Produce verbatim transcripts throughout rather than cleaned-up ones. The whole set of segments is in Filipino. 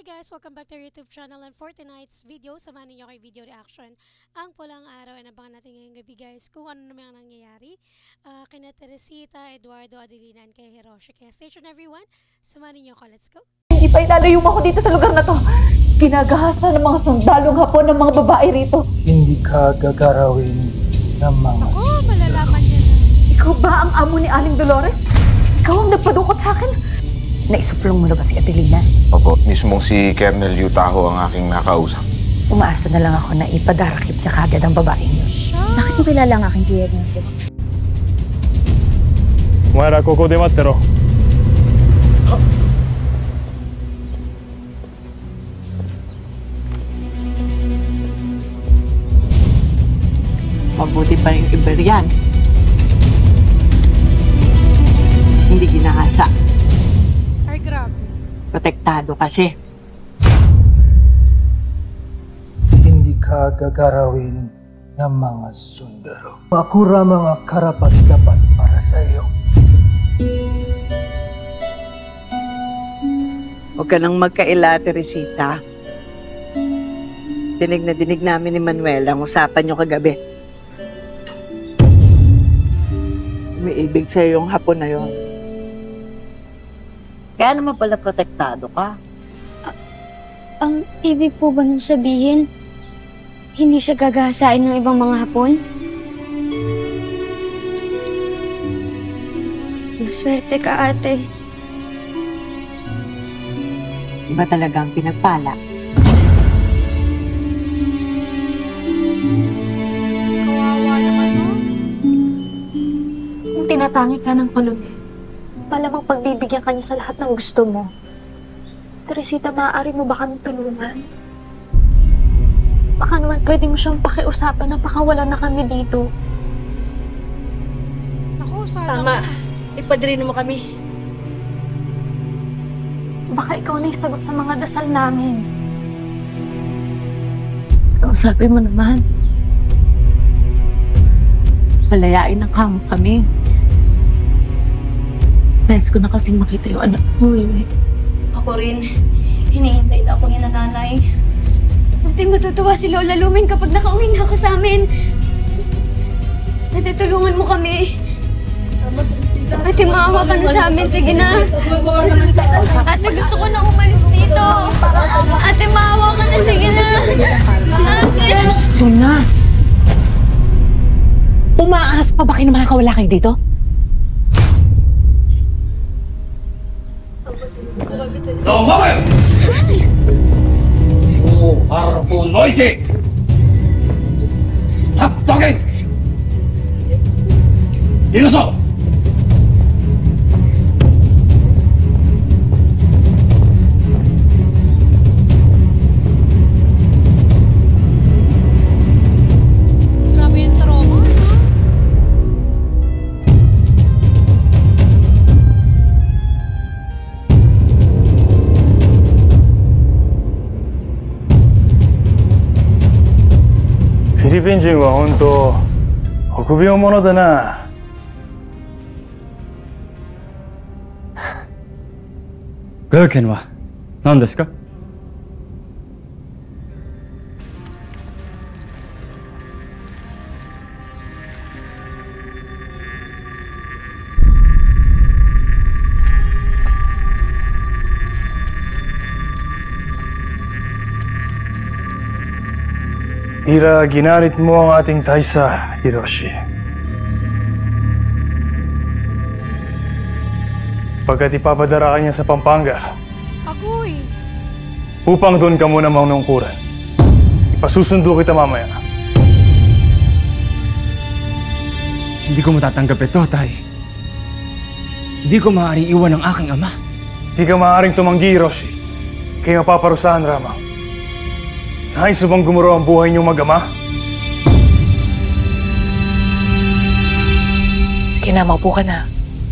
guys! Welcome back to our YouTube channel, and for tonight's video, samahan niyo kay video reaction ang pulang araw. Inabangan natin ngayong gabi guys kung ano naman ang nangyayari uh, kina Teresita, Eduardo, Adelina, and kay Hiroshi. Kaya stay tuned everyone, samahan niyo ako. Let's go! Hindi pa ilalayo mo ako dito sa lugar na to. Ginagahasa ng mga sundalong Hapon ng mga babae rito. Hindi ka gagarawin ng mga Ako, malalaman niya na. Ikaw ba ang amo ni Aling Dolores? Ikaw ang nagpadukot sa akin? Naisuplong mo na ba si Adelina? Opo, mismong si Colonel Yutaho ang aking nakausap. Umaasa na lang ako na ipadarakip niya kagad ang babaeng yun. Bakit mo kilala ang aking tiyag ng sila? お前らここで待ってろ。 Mabuti pa yung Iberian. Hindi ginahasa. Ay, grabe. Protektado kasi. hindi ka gagarawin ng mga sundalo. Makura mga karapat-dapat para sa iyo. Huwag ka nang magkaila, Teresita. Dinig na dinig namin ni Manuel ang usapan niyo kagabi. Umiibig sa'yo yung Hapon na yon. Kaya naman pala protektado ka. Ang ibig po ba nung sabihin, hindi siya gagahasain ng ibang mga Hapon? Maswerte ka, ate. Iba talaga ang pinagpala. Kawawa naman, no? Kung tinatangi ka ng kolonel, malamang pagbibigyan ka niya sa lahat ng gusto mo. Teresita, maaari mo ba kami tulungan? Baka naman pwede mo siyang pakiusapan na pakawala na kami dito. Ako, sana. Tama. Ipadrino mo kami. Baka ikaw na isagot sa mga dasal namin. Sabi mo naman, palayain ng kamo kami. Nais ko na kasing makita yung anak mo eh. Ako rin. Hinihintay na ako ni nanay. Ate, matutuwa si Lola Lumen kapag nakauwi na ako sa amin. Ate, tulungan mo kami. Ate, maawa ka na sa amin. Sige na. Ate, gusto ko na umalis dito. Ate, maawa ka na. Sige na. Ate. Gusto na. Umaas pa ba kayo na makakawala kayo dito? Zomawe! Ibu harapun noisy! Stop talking! Ilusov! Grabe yung trauma, no? フィリピン人は本当臆病者だな。 ご用件は何ですか? Ira, ginanit mo ang ating Taisa, Hiroshi. Pagkat ipapadara ka niya sa Pampanga, Agoy! upang doon ka muna manungkuran. Ipasusundo kita mamaya. Hindi ko matatanggap ito, Tay. Hindi ko maaaring iwan ang aking ama. Di ka maaaring tumanggi, Hiroshi. Kaya mapaparusahan ramang. Nais mo bang gumuro ang buhay niyong mag-ama? Sige na, maupo ka na.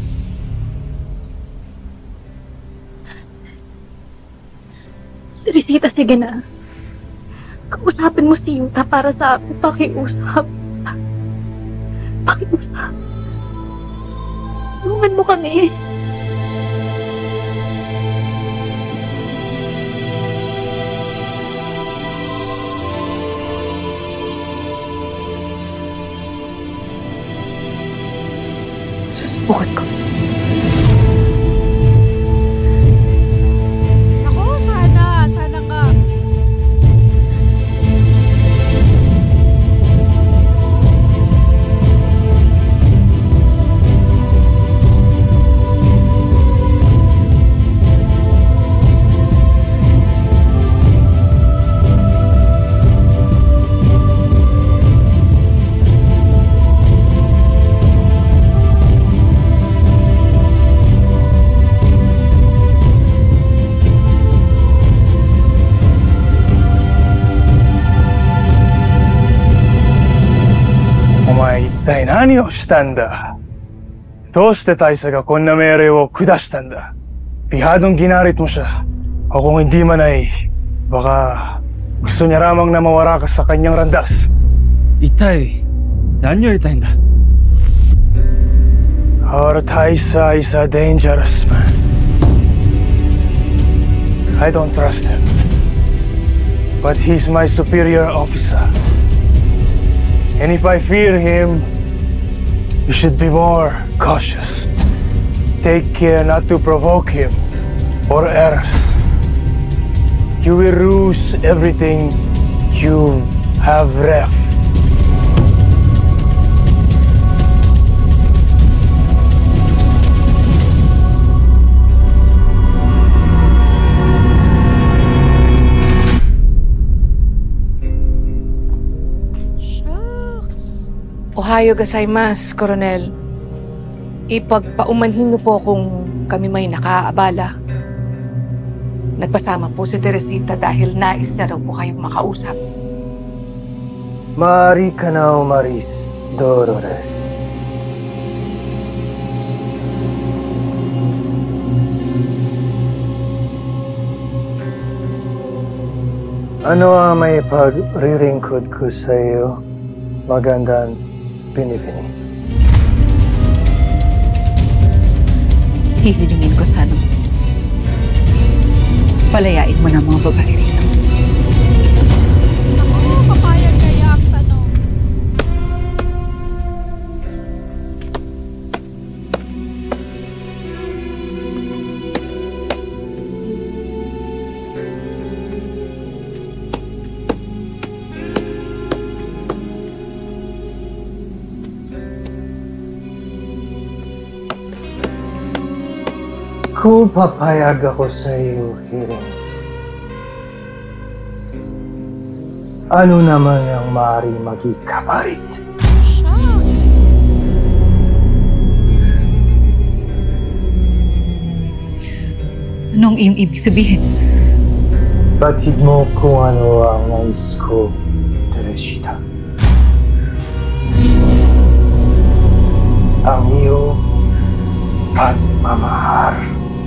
Teresita, sige na. Kausapin mo si Yuta para sa pakiusap. Pakiusap. Tulungan mo kami. Susubukan ko. Ako, sana. Sana nga. 一体何をしたんだ。どうして大佐がこんな命令を下したんだ。Pihadong ginarit mo siya. O kung hindi man ay, baka gusto niya ramang na mawara ka sa kanyang randas. Itay, nanyo itay da. Our Taisa is a dangerous man. I don't trust him. But he's my superior officer. And if I fear him, you should be more cautious. Take care not to provoke him, or else you will lose everything you have left. Ohayo gozaimasu, Coronel. Ipagpaumanhin niyo po kung kami may nakaabala. Nagpasama po si Teresita dahil nais niya raw po kayong makausap. Maaari ka na umaris, Dolores. Ano ang may pagriringkod ko sa iyo? Magandang pinipini. Hihilingin ko sana. Palayain mo na mga babae rito. Ako, papayag kaya ang tanong. Kung papayag ako sa iyo, Hiring, ano naman ang maaari magikaparit? Anong iyong ibig sabihin? Batid mo kung ano ang nais ko, Teresita. Ang iyong pagmamahal.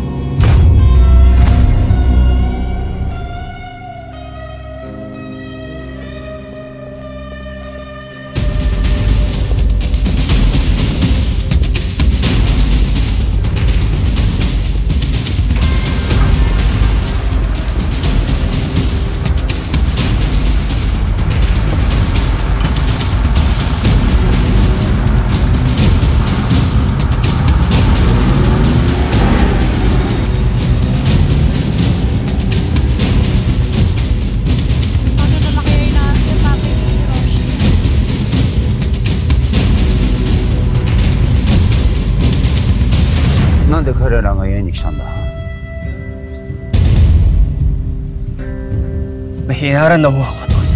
Mahinaran na ho ako, Tos.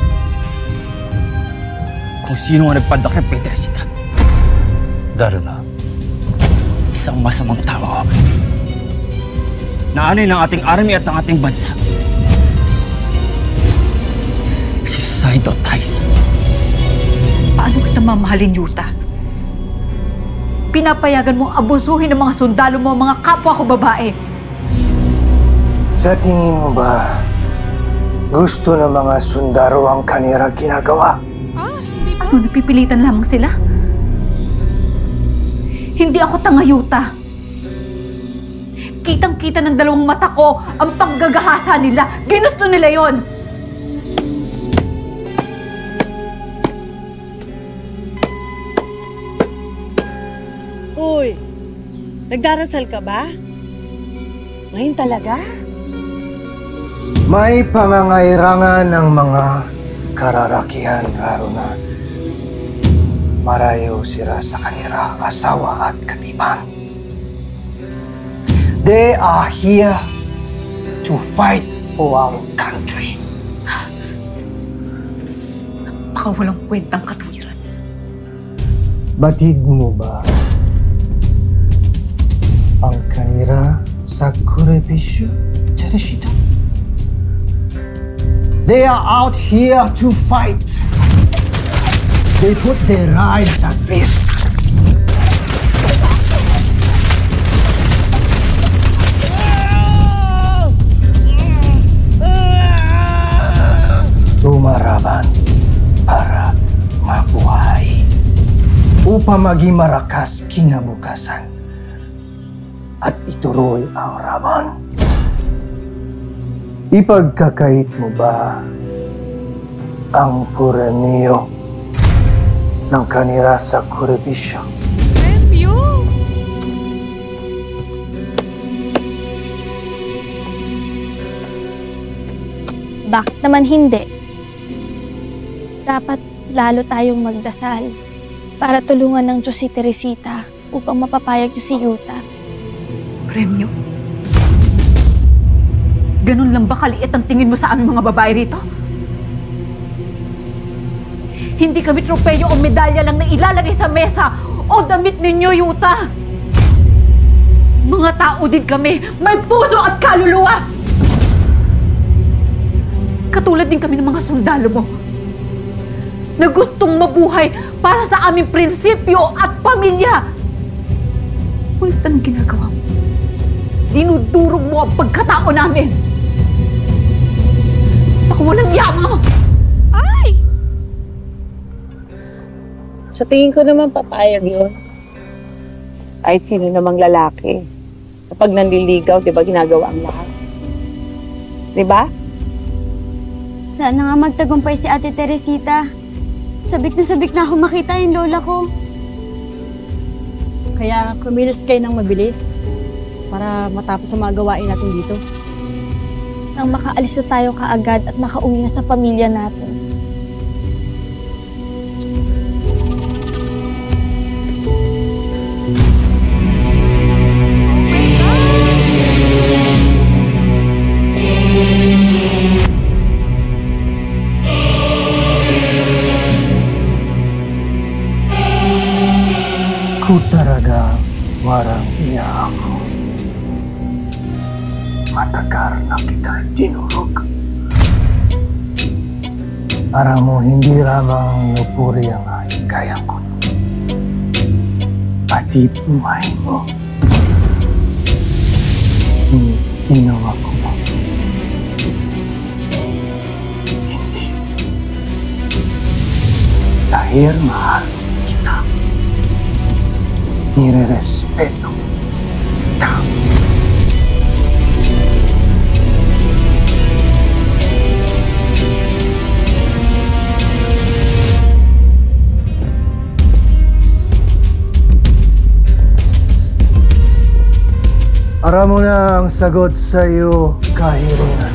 Kung sino nga nagpandak ng Teresita. Daro na. Isang masamang tao. Naanay ng ating army at ng ating bansa. Si Saido Taisa. Paano kita mamahalin, Yuta? Pinapayagan mong abusuhin ng mga sundalo mo, mga kapwa ko babae. Sa tingin mo ba, gusto ng mga sundalo ang kanila ginagawa? Ah, hindi ba? Ano, napipilitan lamang sila? Hindi ako tanga, Yuta. Kitang-kita ng dalawang mata ko ang paggagahasa nila. Ginusto nila yon. Uy, nagdarasal ka ba? Ngayon talaga? May pangangailangan ng mga kararakihan lalo na marayo sila sa kanila asawa at katiban. They are here to fight for our country. Baka walang kwentang katwiran. Batid mo ba ang kanila sa kurebisyo, Teresita? They are out here to fight. They put their lives at risk. Lumaraban para mabuhay upang maging marakas kinabukasan at ituloy ang laban. Ipagkakait mo ba ang premyo ng kanila sa kurebisyo? Premyo? Bakit naman hindi? Dapat lalo tayong magdasal para tulungan ng Diyos si Teresita upang mapapayag niyo si Yuta. Premyo? Ganun lang ba kaliit ang tingin mo sa aming mga babae rito? Hindi kami tropeyo o medalya lang na ilalagay sa mesa o damit ninyo, Yuta! Mga tao din kami, may puso at kaluluwa! Katulad din kami ng mga sundalo mo na gustong mabuhay para sa aming prinsipyo at pamilya. Ngunit anong ginagawa mo? Dinudurog mo ang pagkatao namin. Baka walang yama! Ay! Sa tingin ko naman papayag yun. Ay sino namang lalaki. Kapag nanliligaw, di ba ginagawa ang lahat? Di ba? Sana nga magtagumpay si Ate Teresita. Sabik na sabik na ako makita yung lola ko. Kaya kumilos kayo ng mabilis para matapos ang mga gawain natin dito. Nang makaalis na tayo kaagad at makauwi na sa pamilya natin. Ku talaga warang iya ako. Matagal na kita tinurog. Para mo hindi lamang inupuri ang kaya ko. Pati buhay mo. Ginawa ko mo. Hindi. Dahil mahal kita. Nire-respeto kita. Aram mo na ang sagot sa iyo, kahirungan.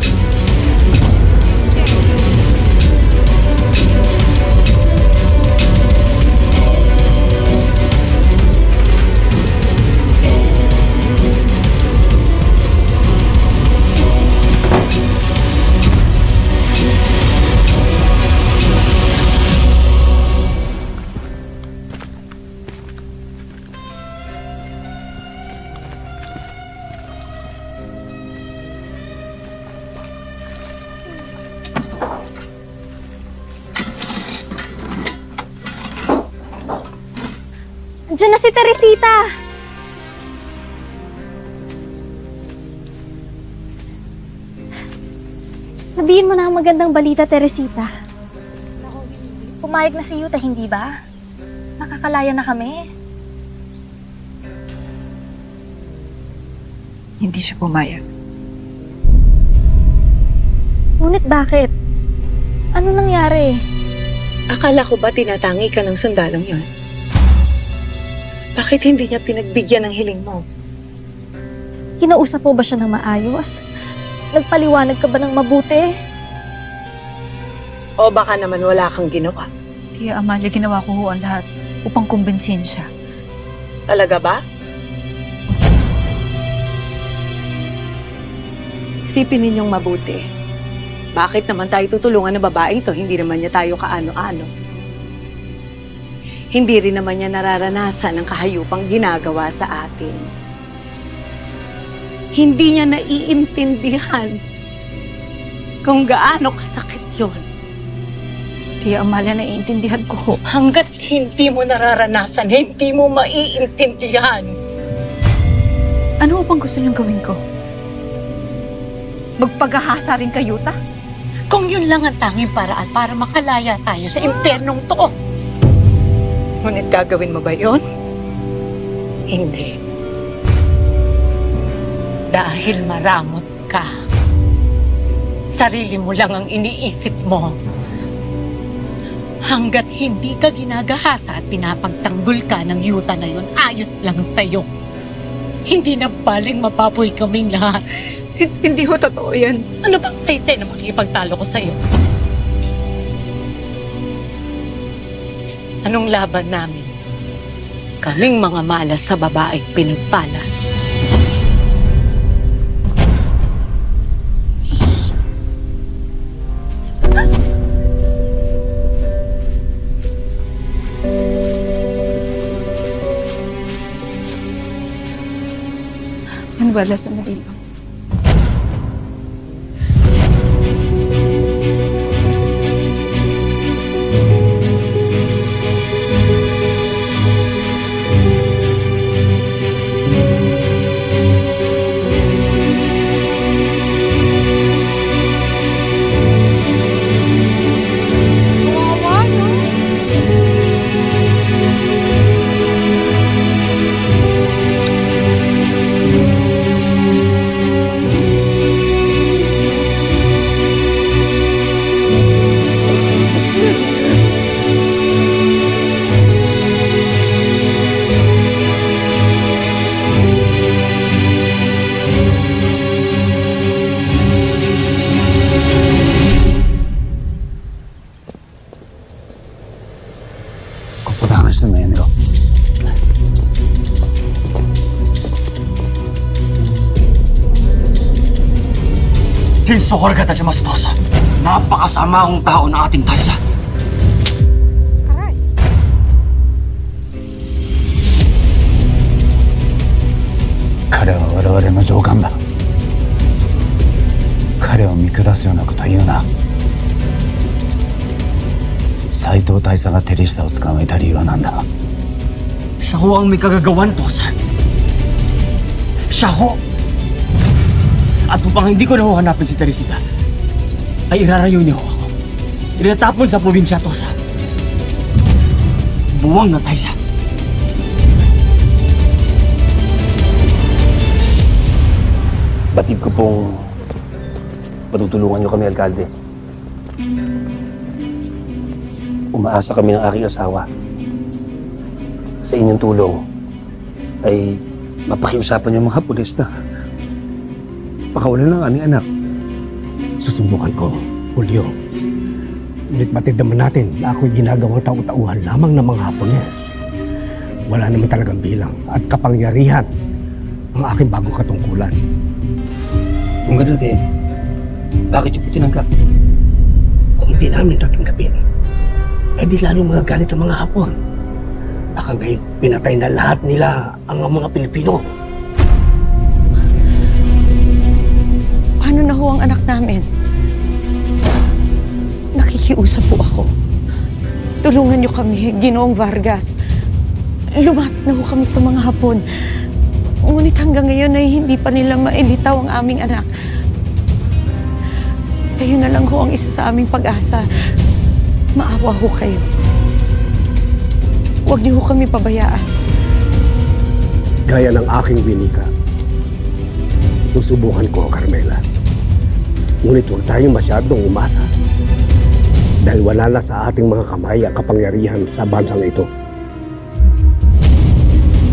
Andiyan na si Teresita! Sabihin mo na ang magandang balita, Teresita. Pumayag na si Yuta, hindi ba? Nakakalaya na kami. Hindi siya pumayag. Ngunit bakit? Ano nangyari? Akala ko ba tinatangi ka ng sundalong yun? Bakit hindi niya pinagbigyan ng hiling mo? Kinausap mo ba siya ng maayos? Nagpaliwanag ka ba ng mabuti? O baka naman wala kang ginawa? Tia Amalia, ginawa ko ho ang lahat upang kumbinsin siya. Talaga ba? Isipin ninyong mabuti. Bakit naman tayo tutulungan ng babaeng to? Hindi naman niya tayo kaano-ano. Hindi rin naman niya nararanasan ang kahayupang ginagawa sa atin. Hindi niya naiintindihan kung gaano kasakit yun. Tia Amalia, naiintindihan ko ho. Hanggat hindi mo nararanasan, hindi mo maiintindihan. Ano bang gusto niyong gawin ko? Magpagahasa rin kayo, ta? Kung yun lang ang tanging paraan para makalaya tayo sa impernong to. Ngunit gagawin mo ba yun? Hindi. Dahil maramot ka. Sarili mo lang ang iniisip mo. Hanggat hindi ka ginagahasa at pinapagtanggol ka ng yuta na yun, ayos lang sa'yo. Hindi na baling mapapoy kaming lahat. Hindi ho totoo yan. Ano bang saysay na makikipagtalo ko sa'yo? Anong laban namin? Kaming mga malas sa babaeng pinagpala. Ano ba, Las, na dito? Sinsokor ka tayo, Mas Tosa. Napakasama akong tao ng ating Taisa. Aray. 彼は我々の上官だ。彼を見下すようなことは言うな。斎藤大佐がテリシタを捕まえた理由は何だ。 Siya ho ang may kagagawan, Tosa. Siya ho! At upang hindi ko na ho hanapin si Teresita, ay irarayo niyo ako. Itatapon sa probinsya, Tosa. Buwang na Taisa. Batid ko pong patutulungan niyo kami, Alkalde. Umaasa kami ng aking asawa. Sa inyong tulong ay mapakiusapan yung mga pulis na pakawalan ng aming anak. Susubukan ko, Julio. Ngunit batid naman natin na ako'y ginagawang tau-tauhan lamang ng mga Hapones. Wala naman talagang bilang at kapangyarihan ang aking bagong katungkulan. Kung gano'n eh, bakit yung po tinanggap? Kung hindi namin tatanggapin, eh di lalong magagalit ang mga Hapon. Baka ngayon pinatay na lahat nila ang mga Pilipino. Paano na ho ang anak namin? Nakikiusap po ako. Tulungan niyo kami, Ginoong Vargas. Lumapit na ho kami sa mga Hapon. Ngunit hanggang ngayon ay hindi pa nila mailitaw ang aming anak. Kayo na lang ho ang isa sa aming pag-asa. Maawa ho kayo. Huwag niyo ho kami pabayaan. Gaya ng aking winika, susubukan ko, Carmela. Ngunit huwag tayong masyadong umasa. Dahil wala na sa ating mga kamay ang kapangyarihan sa bansang ito.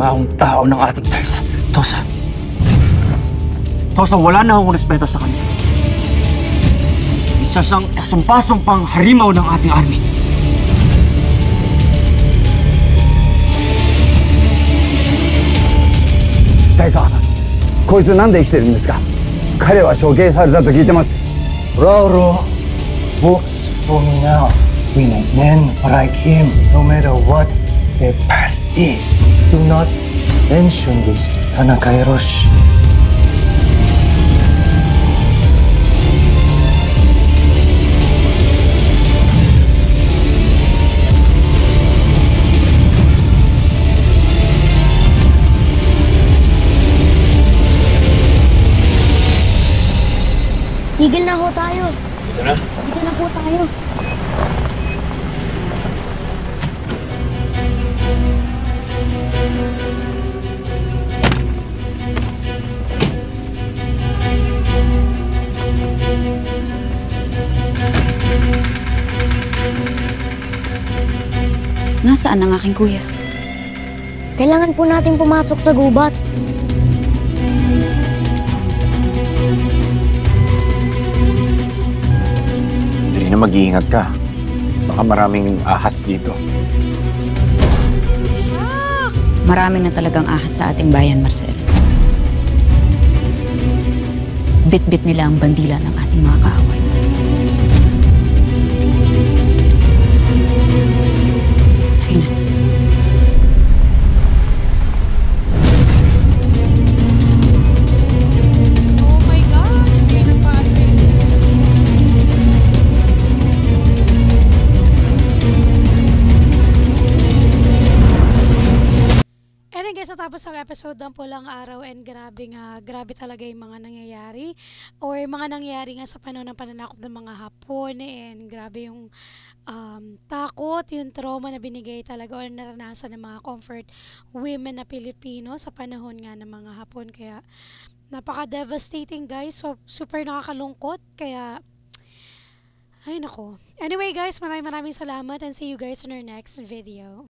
maong tao ng ating Teresa. Tosa. Tosa, wala na akong respeto sa kanya. Isa siyang kasumpasong-pang harimaw ng ating army. 大佐、こいつなんで生きてるんですか？彼は処刑されたと聞いてます。Roro works for me now. We need men like him, no matter what their past is. Do not mention this, Tanaka Hiroshi. Tigil na ho tayo. Dito na? Dito na po tayo. Nasaan ang aking kuya? Kailangan po natin pumasok sa gubat. Na mag-iingat ka. Baka maraming ahas dito. Marami na talagang ahas sa ating bayan, Marcel. Bit-bit nila ang bandila ng ating mga kaaway. Tayo na. Oh my God! Hindi na pa Anyway guys, natapos ang episode ng Pulang Araw and grabe nga, grabe talaga yung mga nangyayari or mga nangyayari nga sa panahon ng pananakop ng mga Hapon and grabe yung um, takot, yung trauma na binigay talaga or naranasan ng mga comfort women na Pilipino sa panahon nga ng mga Hapon. Kaya napaka-devastating guys, so super nakakalungkot, kaya ay nako. Anyway guys, maraming maraming salamat and see you guys in our next video.